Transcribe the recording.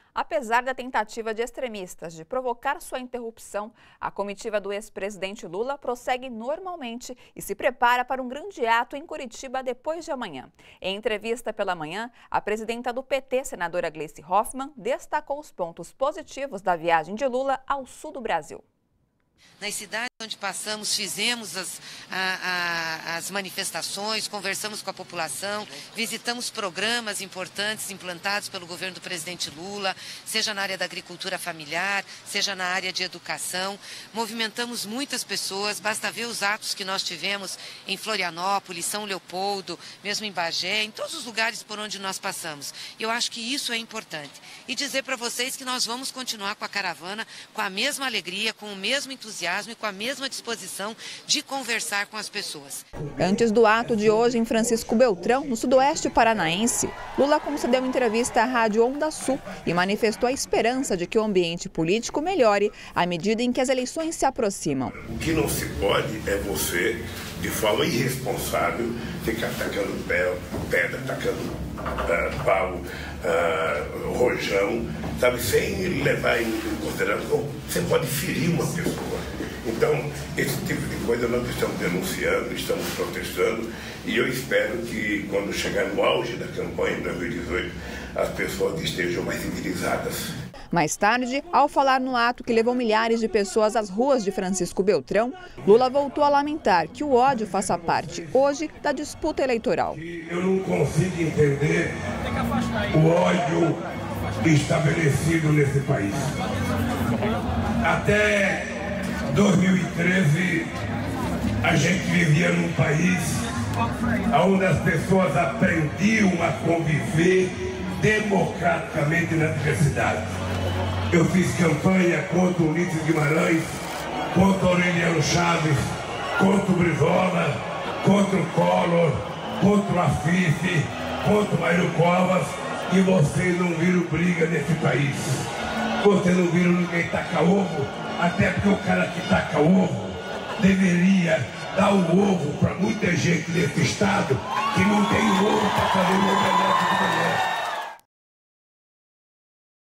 Apesar da tentativa de extremistas de provocar sua interrupção, a comitiva do ex-presidente Lula prossegue normalmente e se prepara para um grande ato em Curitiba depois de amanhã. Em entrevista pela manhã, a presidenta do PT, senadora Gleice Hoffmann, destacou os pontos positivos da viagem de Lula ao sul do Brasil. Nas cidades onde passamos, fizemos as manifestações, conversamos com a população, visitamos programas importantes implantados pelo governo do presidente Lula, seja na área da agricultura familiar, seja na área de educação. Movimentamos muitas pessoas, basta ver os atos que nós tivemos em Florianópolis, São Leopoldo, mesmo em Bagé, em todos os lugares por onde nós passamos. Eu acho que isso é importante. E dizer para vocês que nós vamos continuar com a caravana com a mesma alegria, com o mesmo entusiasmo e com a mesma disposição de conversar com as pessoas. Antes do ato de hoje em Francisco Beltrão, no sudoeste paranaense, Lula concedeu entrevista à Rádio Onda Sul e manifestou a esperança de que o ambiente político melhore à medida em que as eleições se aproximam. O que não se pode é você, de forma irresponsável, ficar tacando pedra, tacando pau, rojão, sabe, sem levar em consideração. Você pode ferir uma pessoa. Então, esse tipo de coisa nós estamos denunciando, estamos protestando, e eu espero que quando chegar no auge da campanha em 2018, as pessoas estejam mais civilizadas. Mais tarde, ao falar no ato que levou milhares de pessoas às ruas de Francisco Beltrão, Lula voltou a lamentar que o ódio faça parte, hoje, da disputa eleitoral. Eu não consigo entender o ódio estabelecido nesse país. Até 2013, a gente vivia num país onde as pessoas aprendiam a conviver democraticamente na diversidade. Eu fiz campanha contra o Ulisses Guimarães, contra o Aureliano Chaves, contra o Brizola, contra o Collor, contra o Afif, contra o Mário Covas, e vocês não viram briga nesse país. Vocês não viram ninguém tacar ovo, até porque o cara que taca ovo deveria dar o ovo para muita gente nesse estado que não tem ovo para fazer o omelete de manhã.